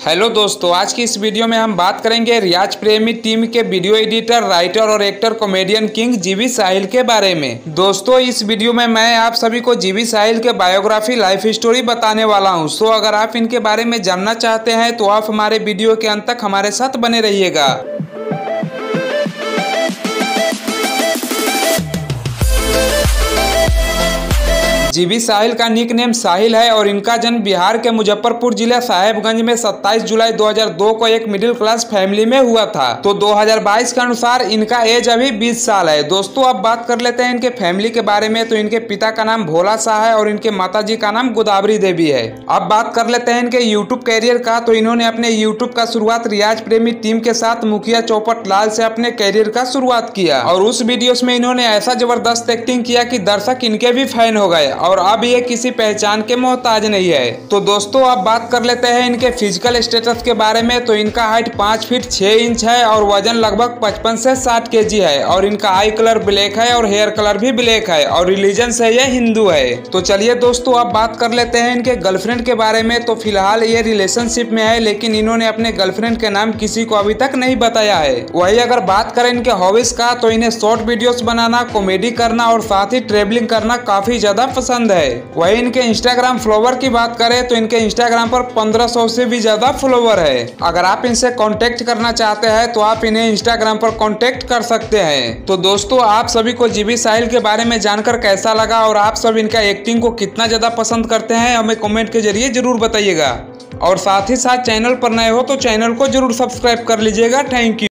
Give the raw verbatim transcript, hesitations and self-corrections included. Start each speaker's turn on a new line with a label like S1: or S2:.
S1: Hello दोस्तों, आज की इस वीडियो में हम बात करेंगे रियाज प्रेमी टीम के वीडियो एडिटर, राइटर और actor comedian king GV Sahil के बारे में। दोस्तों, इस वीडियो में मैं आप सभी को जीवी साहिल के बायोग्राफी, लाइफ स्टोरी बताने वाला हूं। सो अगर आप इनके बारे में जानना चाहते हैं तो आप हमारे वीडियो के अंत तक हमारे साथ बने रहिएगा। जीवी साहिल का निक नेम साहिल है और इनका जन्म बिहार के मुजफ्फरपुर जिले साहेबगंज में सत्ताईस जुलाई दो हज़ार दो को एक मिडिल क्लास फैमिली में हुआ था। तो दो हज़ार बाईस के अनुसार इनका एज अभी बीस साल है। दोस्तों, अब बात कर लेते हैं इनके फैमिली के बारे में। तो इनके पिता का नाम भोला शाह है और इनके माता जी का नाम गोदावरी देवी है। अब बात कर लेते हैं इनके यूट्यूब कैरियर का। तो इन्होंने अपने यूट्यूब का शुरुआत रियाज प्रेमी टीम के साथ मुखिया चौपट लाल से अपने कैरियर का शुरुआत किया और उस वीडियोस में इन्होंने ऐसा जबरदस्त एक्टिंग किया कि दर्शक इनके भी फैन हो गए और अब ये किसी पहचान के मोहताज नहीं है। तो दोस्तों, अब बात कर लेते हैं इनके फिजिकल स्टेटस के बारे में। तो इनका हाइट पाँच फीट छह इंच है और वजन लगभग पचपन से साठ के जी है और इनका आई कलर ब्लैक है और हेयर कलर भी ब्लैक है और रिलीजन से ये हिंदू है। तो चलिए दोस्तों, अब बात कर लेते हैं इनके गर्लफ्रेंड के बारे में। तो फिलहाल ये रिलेशनशिप में है, लेकिन इन्होंने अपने गर्लफ्रेंड के नाम किसी को अभी तक नहीं बताया है। वही अगर बात करें इनके हॉबीज का, तो इन्हें शॉर्ट वीडियोस बनाना, कॉमेडी करना और साथ ही ट्रेवलिंग करना काफी ज्यादा पसंद है। वही इनके इंस्टाग्राम फॉलोवर की बात करें तो इनके इंस्टाग्राम पर पंद्रह सौ से भी ज्यादा फॉलोवर है। अगर आप इनसे कांटेक्ट करना चाहते हैं तो आप इन्हें इंस्टाग्राम पर कांटेक्ट कर सकते हैं। तो दोस्तों, आप सभी को जीवी साहिल के बारे में जानकर कैसा लगा और आप सब इनका एक्टिंग को कितना ज्यादा पसंद करते हैं, हमें कमेंट के जरिए जरूर बताइएगा। और साथ ही साथ चैनल पर नए हो तो चैनल को जरूर सब्सक्राइब कर लीजिएगा। Thank you.